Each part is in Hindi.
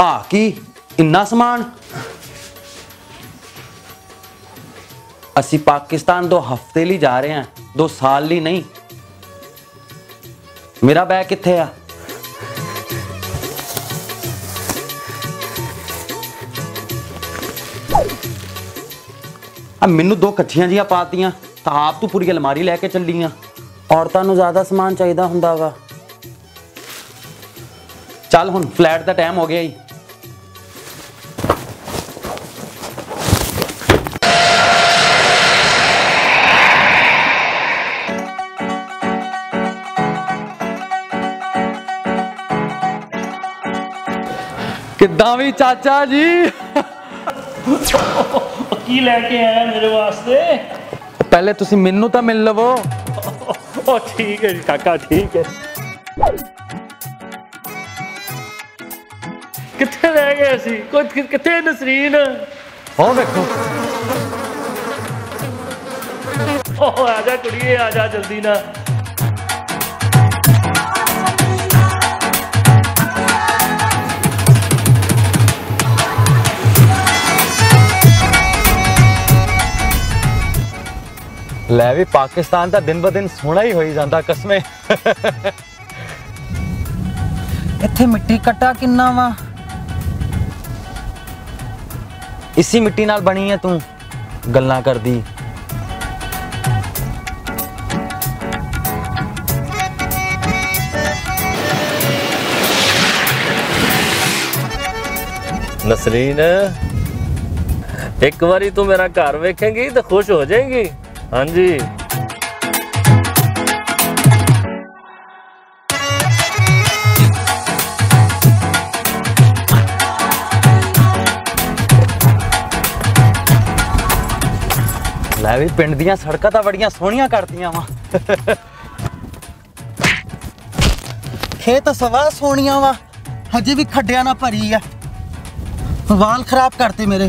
आ की इन्ना समान असी पाकिस्तान 2 हफ्ते लिए जा रहे हैं, 2 साल लिए नहीं। मेरा बैग कित्थे आ? मैनू 2 कच्छियां जियां पातियां तो आप तू पूरी अलमारी लैके चलियां। औरतां नूं ज़्यादा समान चाहिदा हुंदा वा। चल हुण फ्लैट दा टाइम हो गया ही। किद्दां भी चाचा जी की लैके आया मेरे वास्ते? पहले तुसी मैनू तो मिल लवो। ओ ठीक है जी काका, ठीक है। कित्थे रह गए असी? कित्थे नसरीन? हो देखो। ओ आजा कुड़िए, आजा जल्दी ना। लै भी पाकिस्तान का दिन ब दिन सोहना ही हो जाता कसमें। इत्थे मिट्टी कट्टा किन्ना वा? इसी मिट्टी नाल बनी है तू गल्लां करदी। नसरीन, एक बारी तू मेरा घर वेखेंगी तो खुश हो जाएंगी। हाँ जी। लै भी पिंड दियां सड़कां तां बड़ियां सोहणियां करदियां वा। खेत सवा सोहणियां वा, हजे भी खड्डिया ना भरी है। वाल खराब करते मेरे।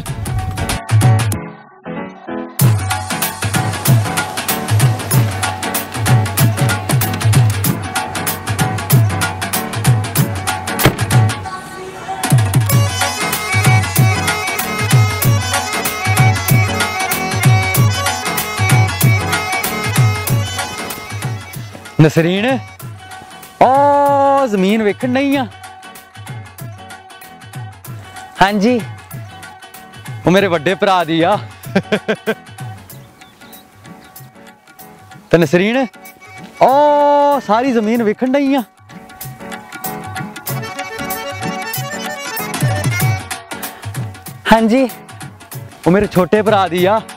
नसरीन, ओ जमीन वेखण नहीं आ? हाँ जी, वो मेरे वड्डे भरा दी आ। तो नसरीन, ओ सारी जमीन वेखण नहीं आ? हाँ जी, वो मेरे छोटे भरा दी आ।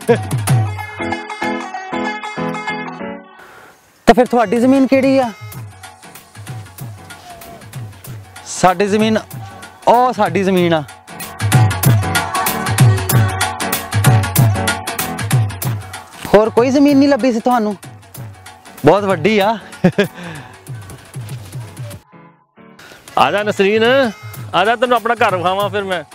तो फिर थोड़ी जमीन केड़ी आ? साडी जमीन, ओ साडी जमीन आ। होर कोई जमीन नहीं लभी सी तुहानू? बहुत वड्डी आ। आजा नसरीन, आजा तेन अपना घर विखावां फिर मैं।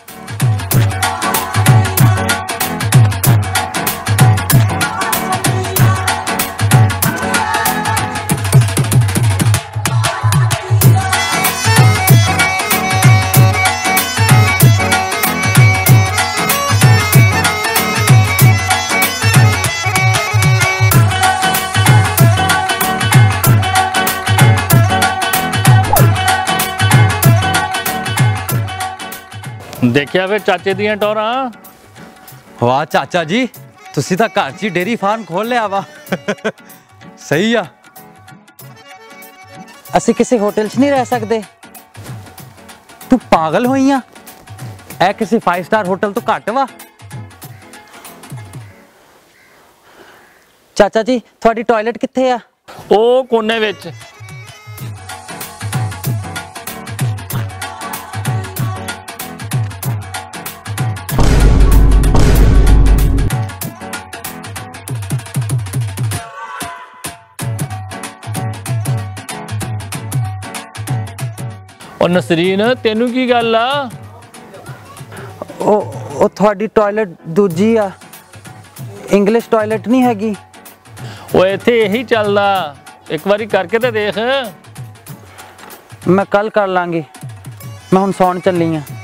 देखिया फिर चाचे दियां टोरां? वाह चाचा जी, तुसी तां घर च डेयरी फार्म खोल लिया वा। सही आ। असी किसी होटल च नहीं रह सकते? तू पागल होई आ? ऐ किसी 5 स्टार होटल तो घट वा। चाचा जी, थोड़ी टॉयलेट कित्थे आ? ओ कोने विच। और नसरीन, तेनू की गल आ? ओ थोड़ी टॉयलेट दूजी आ, इंग्लिश टॉयलेट नहीं हैगी। वो इत्थे यही चलदा, एक बारी करके तो देख। मैं कल कर लांगी, मैं हुण सौण चली हाँ।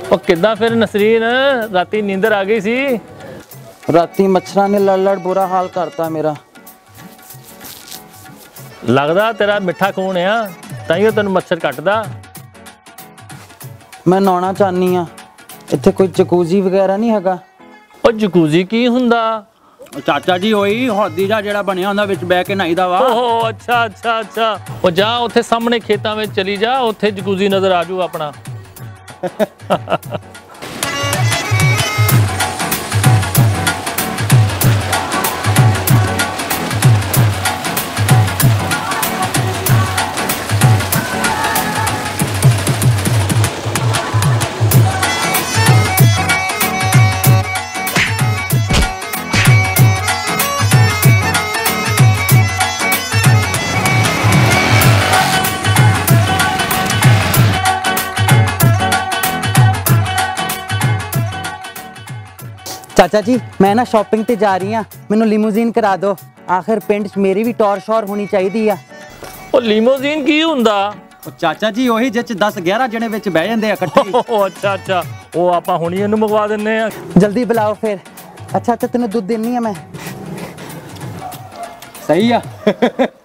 ਉਹ ਕਿੱਦਾਂ ਫਿਰ ਨਸਰੀਨ, ਰਾਤੀ ਨੀਂਦਰ ਆ ਗਈ ਸੀ? ਰਾਤੀ ਮੱਛਰਾਂ ਨੇ ਲੜ ਬੁਰਾ ਹਾਲ ਕਰਤਾ ਮੇਰਾ। ਲੱਗਦਾ ਤੇਰਾ ਮਿੱਠਾ ਖੂਨ ਆ, ਤਾਈਓ ਤੈਨੂੰ ਮੱਛਰ ਕੱਟਦਾ। ਮੈਂ ਨਹਾਉਣਾ ਚਾਹਨੀ ਆ, ਇੱਥੇ ਕੋਈ ਜਕੂਜ਼ੀ ਵਗੈਰਾ ਨਹੀਂ ਹੈਗਾ? ਉਹ ਜਕੂਜ਼ੀ ਕੀ ਹੁੰਦਾ? ਚਾਚਾ ਜੀ ਉਹੀ ਹੌਦੀ ਦਾ ਜਿਹੜਾ ਬਣਿਆ ਹੁੰਦਾ ਵਿੱਚ ਬਹਿ ਕੇ ਨਹਾਈਦਾ ਵਾ। ਓਹ ਅੱਛਾ ਅੱਛਾ ਅੱਛਾ, ਉਹ ਜਾ ਉੱਥੇ ਸਾਹਮਣੇ ਖੇਤਾਂ ਵਿੱਚ ਚਲੀ ਜਾ, ਉੱਥੇ ਜਕੂਜ਼ੀ ਨਜ਼ਰ ਆ ਜੂ ਆਪਣਾ। ਚਾਚਾ ਜੀ ਮੈਂ ਨਾ ਸ਼ਾਪਿੰਗ ਤੇ ਜਾ ਰਹੀ ਆ, ਮੈਨੂੰ ਲਿਮੂਜ਼ੀਨ ਕਰਾ ਦਿਓ। ਆਖਿਰ ਪਿੰਡ 'ਚ ਮੇਰੀ ਵੀ ਟੌਰ ਸ਼ੌਰ ਹੋਣੀ ਚਾਹੀਦੀ ਆ। ਉਹ ਲਿਮੋਜ਼ੀਨ ਕੀ ਹੁੰਦਾ? ਉਹ ਚਾਚਾ ਜੀ ਉਹੀ ਜਿਹ 'ਚ 10-11 ਜਣੇ ਵਿੱਚ ਬਹਿ ਜਾਂਦੇ ਆ ਇਕੱਠੇ। ਉਹ ਅੱਛਾ ਅੱਛਾ, ਉਹ ਆਪਾਂ ਹੁਣੀ ਇਹਨੂੰ ਮੰਗਵਾ ਦਿੰਨੇ ਆ। ਜਲਦੀ ਬੁਲਾਓ ਫਿਰ। ਅੱਛਾ ਤੈਨੂੰ ਦੁੱਧ ਦੇਣੀ ਆ ਮੈਂ। ਸਹੀ ਆ।